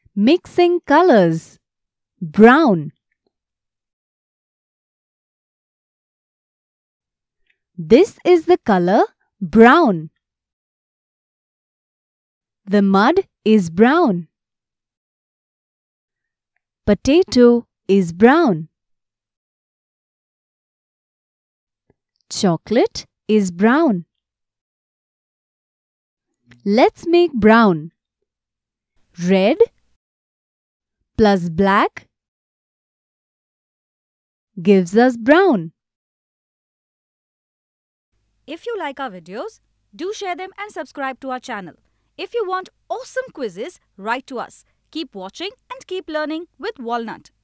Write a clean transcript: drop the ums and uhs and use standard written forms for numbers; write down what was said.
Mixing colors. Brown. This is the color brown. The mud is brown. Potato is brown. Chocolate is brown. Let's make brown. Red plus black gives us brown. If you like our videos, do share them and subscribe to our channel. If you want awesome quizzes, write to us. Keep watching and keep learning with Walnut.